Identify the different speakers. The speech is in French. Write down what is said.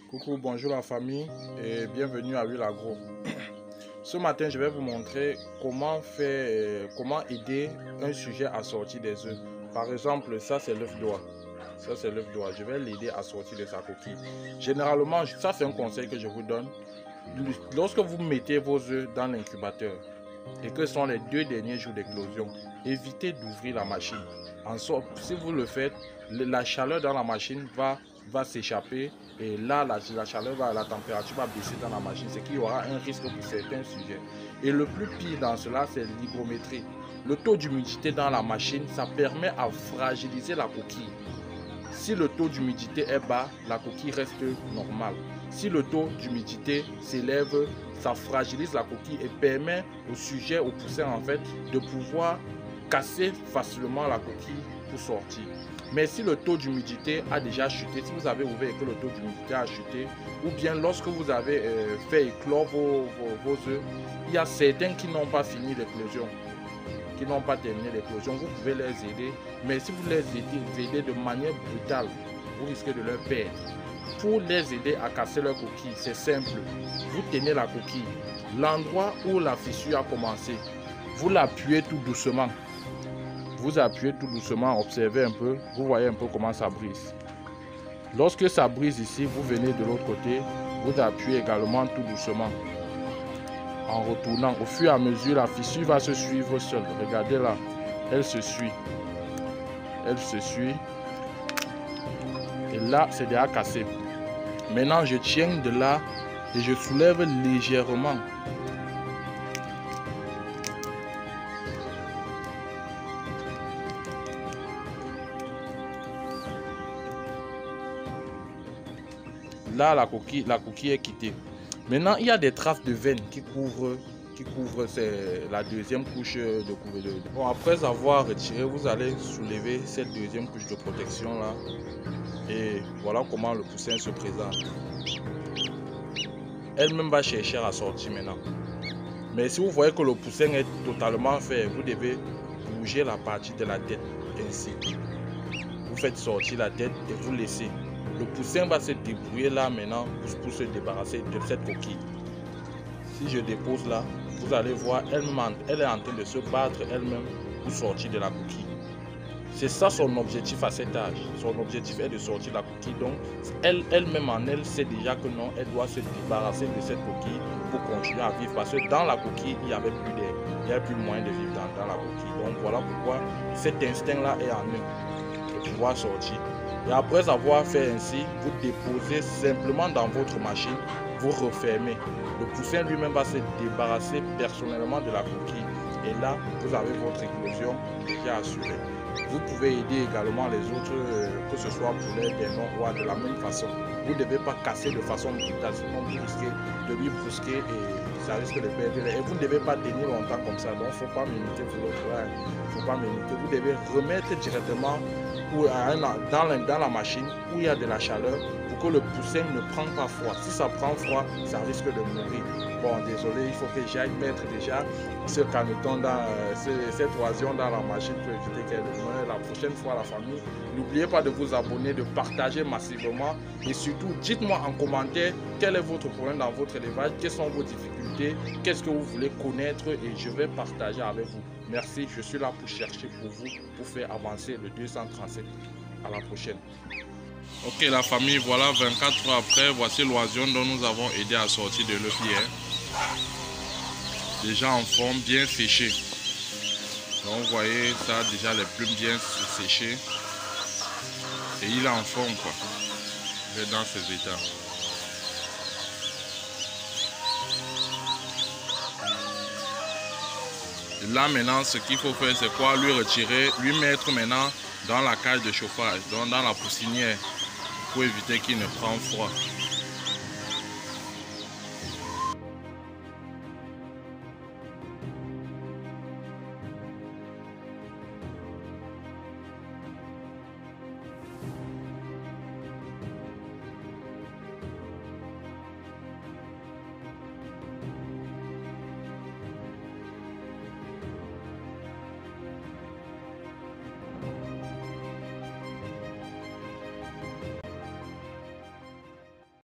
Speaker 1: Coucou, bonjour la famille et bienvenue à Huile Agro. Ce matin, je vais vous montrer comment aider un sujet à sortir des œufs. Par exemple, ça c'est l'œuf d'oie. Ça c'est l'œuf d'oie. Je vais l'aider à sortir de sa coquille. Généralement, ça c'est un conseil que je vous donne. Lorsque vous mettez vos œufs dans l'incubateur et que ce sont les 2 derniers jours d'éclosion, évitez d'ouvrir la machine. En sorte, si vous le faites, la chaleur dans la machine va s'échapper et là la température va baisser dans la machine, c'est qu'il y aura un risque pour certains sujets. Et le plus pire dans cela, c'est l'hygrométrie. Le taux d'humidité dans la machine, ça permet à fragiliser la coquille. Si le taux d'humidité est bas, la coquille reste normale. Si le taux d'humidité s'élève, ça fragilise la coquille et permet au sujet, au poussin en fait, de pouvoir casser facilement la coquille pour sortir. Mais si le taux d'humidité a déjà chuté, si vous avez ouvert et que le taux d'humidité a chuté, ou bien lorsque vous avez fait éclore vos œufs, il y a certains qui n'ont pas fini l'éclosion, qui n'ont pas terminé l'éclosion, vous pouvez les aider. Mais si vous les aidez de manière brutale, vous risquez de leur perdre. Pour les aider à casser leur coquille, c'est simple. Vous tenez la coquille, l'endroit où la fissure a commencé, vous l'appuyez tout doucement. Vous appuyez tout doucement, observez un peu, vous voyez un peu comment ça brise. Lorsque ça brise ici, vous venez de l'autre côté, vous appuyez également tout doucement. En retournant, au fur et à mesure, la fissure va se suivre seule. Regardez là, elle se suit. Elle se suit. Et là, c'est déjà cassé. Maintenant, je tiens de là et je soulève légèrement. Là, la coquille est quittée. Maintenant, il y a des traces de veines qui couvrent la deuxième couche de couverture. Bon, après avoir retiré, vous allez soulever cette deuxième couche de protection là. Et voilà comment le poussin se présente. Elle-même va chercher à sortir maintenant. Mais si vous voyez que le poussin est totalement fait, vous devez bouger la partie de la tête ainsi. Vous faites sortir la tête et vous laissez. Le poussin va se débrouiller là maintenant pour se débarrasser de cette coquille. Si je dépose là, vous allez voir, elle est en train de se battre elle-même pour sortir de la coquille. C'est ça son objectif à cet âge. Son objectif est de sortir de la coquille. Donc, elle-même en elle sait déjà que non, elle doit se débarrasser de cette coquille pour continuer à vivre. Parce que dans la coquille, il n'y avait plus d'air. Il n'y avait plus moyen de vivre dans la coquille. Donc, voilà pourquoi cet instinct-là est en eux, de pouvoir sortir. Et après avoir fait ainsi, vous déposez simplement dans votre machine, vous refermez. Le poussin lui-même va se débarrasser personnellement de la coquille. Et là, vous avez votre éclosion déjà assurée. Vous pouvez aider également les autres, que ce soit pour les non-rois, de la même façon. Vous ne devez pas casser de façon brutale, sinon vous risquez de lui brusquer et ça risque de perdre. Et vous ne devez pas tenir longtemps comme ça, donc il ne faut pas m'imiter pour l'autre. Il ne faut pas m'imiter. Vous devez remettre directement dans la machine où il y a de la chaleur pour que le poussin ne prenne pas froid. Si ça prend froid, ça risque de mourir. Bon, désolé, il faut que j'aille mettre déjà ce caneton cette oison dans la machine pour éviter qu'elle meure. La prochaine fois, la famille, n'oubliez pas de vous abonner, de partager massivement et surtout, dites-moi en commentaire quel est votre problème dans votre élevage, quelles sont vos difficultés, qu'est-ce que vous voulez connaître et je vais partager avec vous. Merci, je suis là pour chercher pour vous, pour faire avancer le 237. À la prochaine. Ok la famille, voilà 24 heures après, voici l'oison dont nous avons aidé à sortir de l'œuf hier. Déjà en forme, bien séché. Donc vous voyez ça, déjà les plumes bien séchées. Et il est en forme quoi. Il est dans ses états. Et là maintenant, ce qu'il faut faire, c'est quoi? Lui retirer, lui mettre maintenant dans la cage de chauffage, donc dans la poussinière, pour éviter qu'il ne prenne froid.